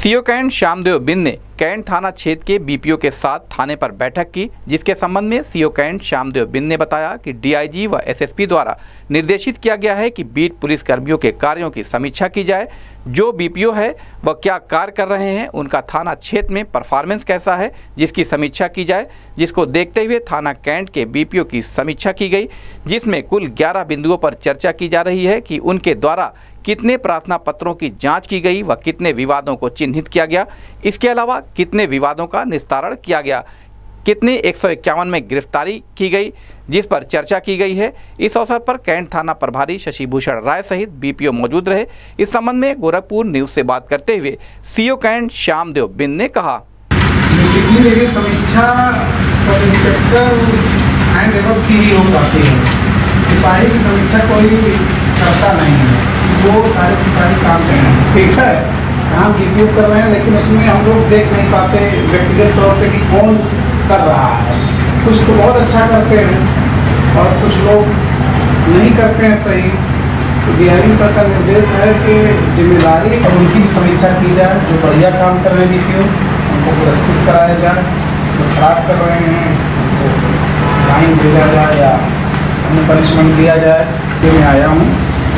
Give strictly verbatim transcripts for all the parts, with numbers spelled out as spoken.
CO cantt Shyamdev बिंद ने cantt थाना क्षेत्र के बीपीओ के साथ थाने पर बैठक की, जिसके संबंध में सीओ कैंट श्यामदेव बिंद ने बताया कि डीआईजी व एसएसपी द्वारा निर्देशित किया गया है कि बीट पुलिस कर्मियों के कार्यों की समीक्षा की जाए। जो बीपीओ है वह क्या कार्य कर रहे हैं, उनका थाना क्षेत्र में परफॉर्मेंस कैसा है, जिसकी समीक्षा की जाए। जिसको देखते हुए थाना कैंट के बीपीओ की समीक्षा की गई, जिसमें कुल ग्यारह बिंदुओं पर चर्चा की जा रही है कि उनके द्वारा कितने प्रार्थना पत्रों की जांच की गई व कितने विवादों को चिन्हित किया गया। इसके अलावा कितने विवादों का निस्तारण किया गया, कितने एक सौ इक्यावन में गिरफ्तारी की गई, जिस पर चर्चा की गई है। इस अवसर पर कैंट थाना प्रभारी शशि भूषण राय सहित बीपीओ मौजूद रहे। इस संबंध में गोरखपुर न्यूज से बात करते हुए सीओ कैंट श्यामदेव बिंद ने कहा, बेसिकली समीक्षा सब इंस्पेक्टर एंड एवं की ही हो पाती है। सिपाही की समीक्षा कोई करता नहीं है, वो सारे सिपाही काम कर रहे हैं, ठीक है, काम बीपीओ कर रहे हैं, लेकिन उसमें हम लोग देख नहीं पाते व्यक्तिगत तौर पे कि कौन कर रहा है। कुछ तो बहुत अच्छा करते हैं और कुछ लोग नहीं करते हैं सही। तो डीआईजी सर का निर्देश है कि जिम्मेदारी और उनकी भी समीक्षा की जाए। जो बढ़िया काम कर रहे हैं बीपीओ उनको पुरस्कृत कराया जाए, जो खराब कर रहे हैं उनको फाइन भेजा जाए या उन्हें पनिशमेंट दिया जाए। ये मैं आया हूँ।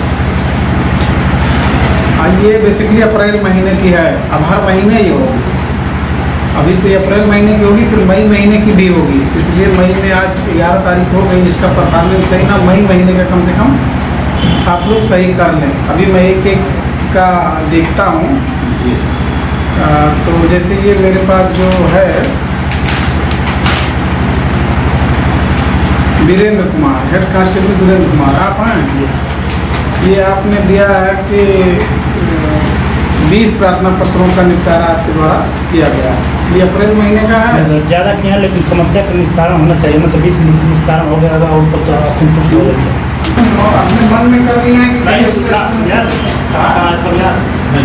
ये बेसिकली अप्रैल महीने की है, अब हर महीने ही होगी। अभी तो ये अप्रैल महीने की होगी, फिर मई महीने की भी होगी। इसलिए मई में आज ग्यारह तारीख हो गई, इसका परफॉर्मेंस सही ना मई महीने का कम से कम आप लोग सही कर लें। अभी मैं एक एक का देखता हूँ। तो जैसे ये मेरे पास जो है वीरेंद्र कुमार, हेड कांस्टेबल वीरेंद्र कुमार, आप हैं। ये आपने दिया है कि बीस प्रार्थना पत्रों का निपटारा आपके द्वारा किया गया है। ये अप्रैल महीने का है। ज़्यादा किया, लेकिन समस्या का निस्तारण होना चाहिए। मतलब बीस निस्तारण हो गया और सब तो असंतुष्ट हो गया। अपने मन में कर लिया है कि नहीं उसका यार सब यार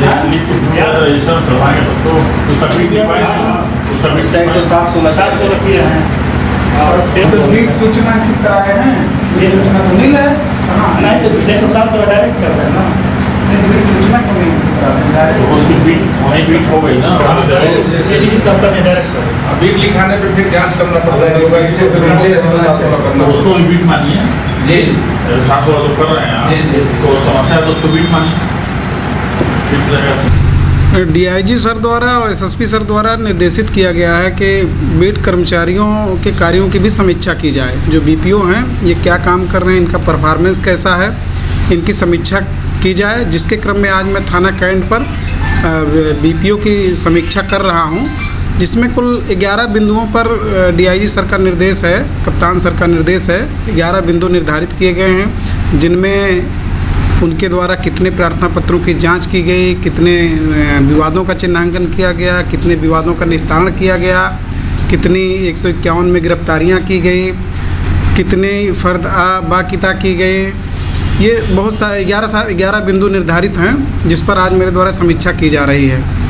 सूचना की कराए हैं, ये सूचना तो नहीं है। नहीं तो एक सौ सात सौ डायरेक्ट कर रहे हैं ना, सूचना को नहीं हो गई ना, बीट लिखाने पे फिर जांच करना पड़ता है। उसको भी बीट मानिए जी, सात सौ कर रहे हैं तो समस्या तो उसको बीट मानिए। डीआईजी सर द्वारा और एसएसपी सर द्वारा निर्देशित किया गया है कि बीट कर्मचारियों के कार्यों की भी समीक्षा की जाए। जो बीपीओ हैं ये क्या काम कर रहे हैं, इनका परफॉर्मेंस कैसा है, इनकी समीक्षा की जाए। जिसके क्रम में आज मैं थाना कैंट पर बीपीओ की समीक्षा कर रहा हूं, जिसमें कुल ग्यारह बिंदुओं पर डीआईजी सर का निर्देश है, कप्तान सर का निर्देश है। ग्यारह बिंदु निर्धारित किए गए हैं, जिनमें उनके द्वारा कितने प्रार्थना पत्रों की जांच की गई, कितने विवादों का चिन्हांकन किया गया, कितने विवादों का निस्तारण किया गया, कितनी एक सौ इक्यावन में गिरफ्तारियाँ की गई, कितने फर्द आ बाकिता की गई। ये बहुत सारे ग्यारह ग्यारह बिंदु निर्धारित हैं, जिस पर आज मेरे द्वारा समीक्षा की जा रही है।